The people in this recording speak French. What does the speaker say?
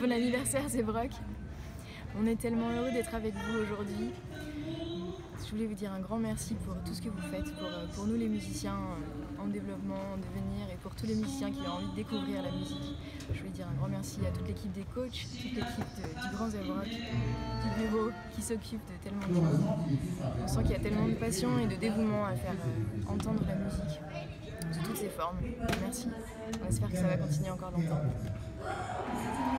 Bon anniversaire Zebrock. On est tellement heureux d'être avec vous aujourd'hui. Je voulais vous dire un grand merci pour tout ce que vous faites, pour nous les musiciens en développement, en devenir, et pour tous les musiciens qui ont envie de découvrir la musique. Je voulais dire un grand merci à toute l'équipe des coachs, toute l'équipe du Grand Zebrock, du bureau qui s'occupe de tellement de choses. On sent qu'il y a tellement de passion et de dévouement à faire entendre la musique sous toutes ses formes. Merci. On espère que ça va continuer encore longtemps.